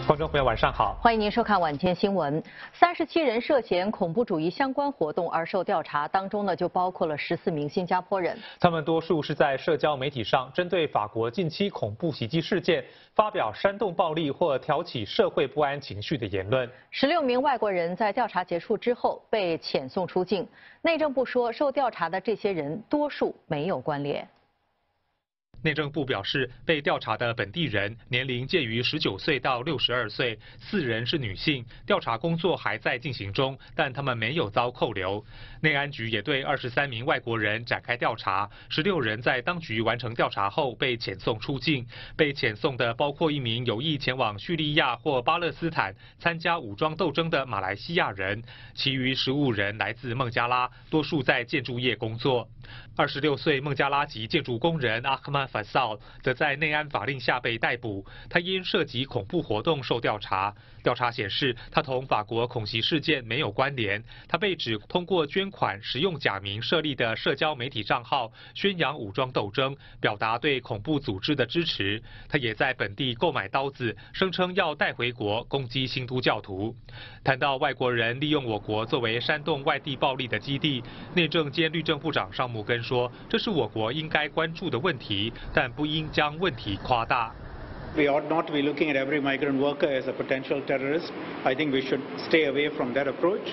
观众朋友，晚上好， 欢迎您收看晚间新闻。37人涉嫌恐怖主义相关活动而受调查，当中呢就包括了14名新加坡人。 他们多数是在社交媒体上针对法国近期恐怖袭击事件发表煽动暴力或挑起社会不安情绪的言论。 16名外国人在调查结束之后被遣送出境。内政部说，受调查的这些人多数没有关联。 内政部表示，被调查的本地人年龄介于19岁到62岁，4人是女性。调查工作还在进行中，但他们没有遭扣留。内安局也对23名外国人展开调查，16人在当局完成调查后被遣送出境。被遣送的包括1名有意前往叙利亚或巴勒斯坦参加武装斗争的马来西亚人，其余15人来自孟加拉，多数在建筑业工作。26岁孟加拉籍建筑工人Ahmed Faysal 则在内安法令下被逮捕，他因涉及恐怖活动受调查。调查显示，他同法国恐袭事件没有关联。他被指通过捐款、使用假名设立的社交媒体账号，宣扬武装斗争，表达对恐怖组织的支持。他也在本地购买刀子，声称要带回国攻击新都教徒。谈到外国人利用我国作为煽动外地暴力的基地，内政兼律政部长尚木根说，这是我国应该关注的问题，但不应将问题夸大。 We ought not to be looking at every migrant worker as a potential terrorist. I think we should stay away from that approach.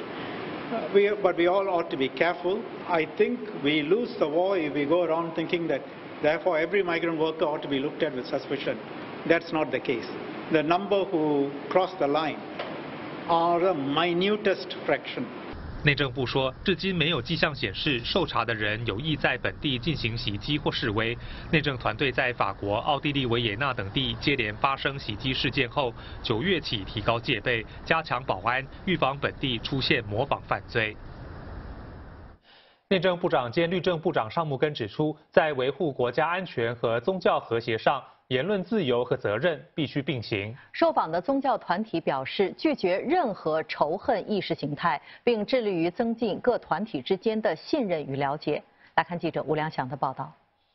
But we all ought to be careful. I think we lose the war if we go around thinking that, therefore, every migrant worker ought to be looked at with suspicion. That's not the case. The number who cross the line are the minutest fraction. 内政部说，至今没有迹象显示受查的人有意在本地进行袭击或示威。内政团队在法国、奥地利维也纳等地接连发生袭击事件后，9月起提高戒备，加强保安，预防本地出现模仿犯罪。内政部长兼律政部长尚木根指出，在维护国家安全和宗教和谐上，言论自由和责任必须并行。 受访的宗教团体表示，拒绝任何仇恨意识形态，并致力于增进各团体之间的信任与了解。来看记者吴良祥的报道。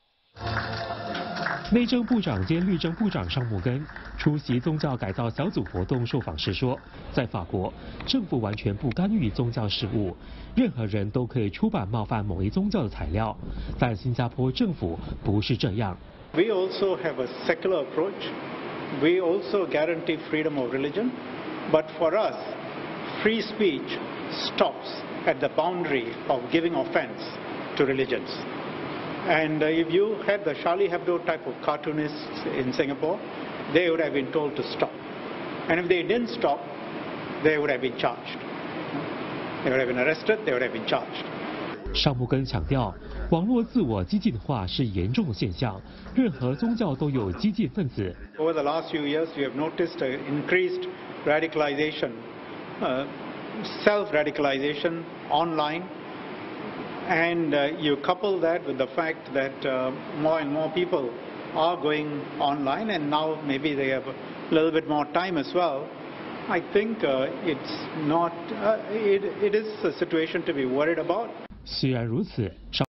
内政部长兼律政部长尚木根出席宗教改造小组活动受访时说，在法国，政府完全不干预宗教事务，任何人都可以出版冒犯某一宗教的材料，但新加坡政府不是这样。 We also have a secular approach. We also guarantee freedom of religion. But for us, free speech stops at the boundary of giving offense to religions. And if you had the Charlie Hebdo type of cartoonists in Singapore, they would have been told to stop. And if they didn't stop, they would have been charged. They would have been arrested, they would have been charged. 尚木根强调，网络自我激进化是严重的现象，任何宗教都有激进分子。 Over the last few years, we have noticed increased radicalization, self-radicalization online, and you couple that with the fact that more and more people are going online, and now maybe they have a little bit more time as well. I think it's not. It is a situation to be worried about. 虽然如此，